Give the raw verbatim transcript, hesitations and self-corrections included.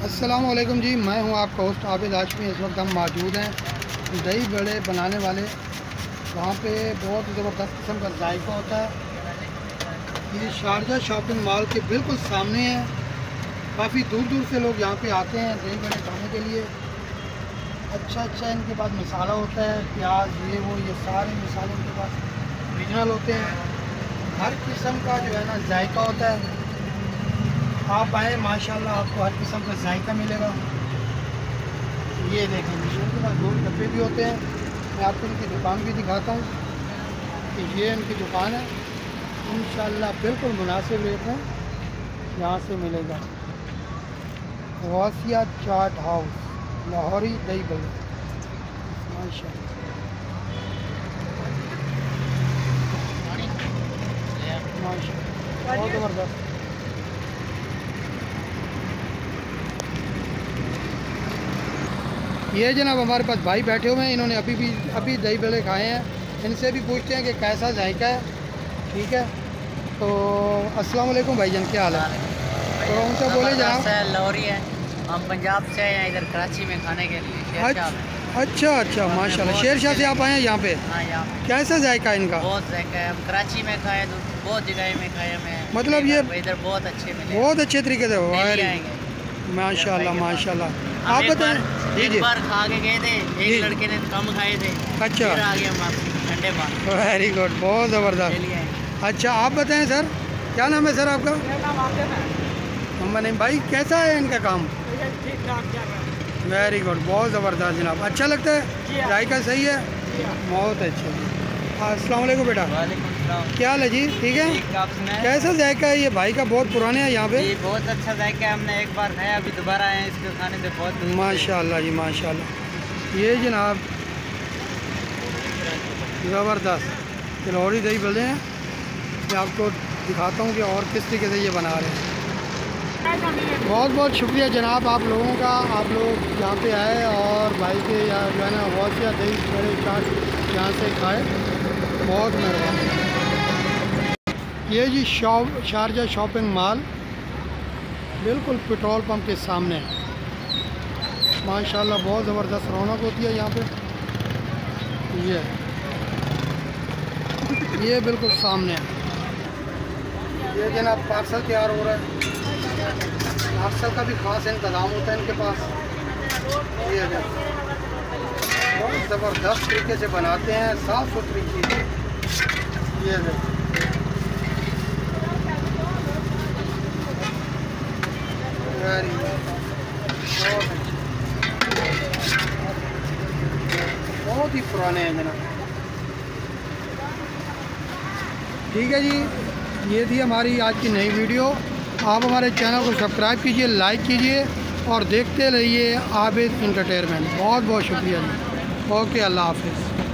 अस्सलामुअलैकुम जी, मैं हूं आपका होस्ट आबिद हाशमी। इस वक्त हम मौजूद हैं दही बड़े बनाने वाले। वहां पे बहुत ज़बरदस्त किस्म का जायका होता है। ये शारजा शॉपिंग मॉल के बिल्कुल सामने है। काफ़ी दूर दूर से लोग यहाँ पे आते हैं दही बड़े खाने के लिए। अच्छा अच्छा इनके पास मसाला होता है, प्याज ये वो ये सारे मसाले इनके पास ओरिजिनल होते हैं। हर किस्म का जो है ना जायका होता है। आप आए माशाल्लाह, आपको हर किस्म का जायका मिलेगा। ये देखें, इनके पास गोल डब्बे भी होते हैं। मैं आपको इनकी दुकान भी दिखाता हूँ कि ये इनकी दुकान है। इंशाल्लाह बिल्कुल मुनासिब रेट में यहाँ से मिलेगा। वासिया चाट हाउस, लाहौरी दही बड़े माशाल्लाह। माशाल्लाह बहुत ज़बरदस्त। ये जनाब हमारे पास भाई बैठे हुए हैं, इन्होंने अभी भी अभी दही बड़े खाए हैं। इनसे भी पूछते हैं कि कैसा जायका है। ठीक है, तो अस्सलाम वालेकुम भाईजान, क्या हाल है? तो उनसे बोले जनाब। लाहौरी है, हम पंजाब से हैं इधर कराची में खाने के लिए। अच्छा अच्छा अच्छा माशाल्लाह, शेर शाह से आप आए हैं यहाँ पे? हाँ, यहाँ पे कैसा जायका है इनका? बहुत जायका है। हम कराची में खाए तो बहुत जगह में खाए हमें, मतलब ये इधर बहुत अच्छे मिले, बहुत अच्छे तरीके से आएंगे माशाल्लाह माशाल्लाह। आप बताएं। जी जी, एक बार खा के गए थे, एक लड़के ने कम खाए थे। अच्छा, फिर आ गए हम ठंडे बार। वेरी गुड, बहुत ज़बरदस्त। अच्छा आप बताएं सर, क्या नाम है सर आपका? मोहम्मद नईम भाई, कैसा है इनका काम? ठीक ठाक चल रहा है। वेरी गुड, बहुत ज़बरदस्त जनाब। अच्छा लगता है, जायका सही है, बहुत अच्छा। अस्सलाम वालेकुम बेटा। वालेकुम सलाम। क्या हाल है जी? ठीक है। कैसा जायका है ये भाई का? बहुत पुराने हैं यहाँ पे। ये बहुत अच्छा जायका है, हमने एक बार खाया, अभी दोबारा आए हैं इसको खाने से। बहुत माशाल्लाह जी माशाल्लाह। ये जनाब ज़बरदस्त लाहौरी दही बड़े हैं। मैं आपको दिखाता हूँ कि और किस तरीके से ये बना रहे हैं। बहुत बहुत शुक्रिया जनाब आप लोगों का, आप लोग यहाँ पे आए और भाई के यहाँ जो है ना वासिया दही बड़े चाट यहाँ से खाए, बहुत मेहरबानी। ये जी शॉप शारजा शॉपिंग मॉल बिल्कुल पेट्रोल पंप के सामने माशाल्लाह, बहुत ज़बरदस्त रौनक होती है यहाँ पे। ये ये बिल्कुल सामने है। ये जनाब पार्सल तैयार हो रहा है। पार्सल का भी ख़ास इंतज़ाम होता है इनके पास। ये बहुत ज़बरदस्त तरीके से बनाते हैं, साफ़ सुथरी चीज़। ये वेरी बहुत बहुत ही पुराने हैं जनाब। ठीक है जी, ये थी हमारी आज की नई वीडियो। आप हमारे चैनल को सब्सक्राइब कीजिए, लाइक कीजिए और देखते रहिए आबिद एंटरटेनमेंट। बहुत बहुत शुक्रिया जी। ओके, अल्लाह हाफिज़।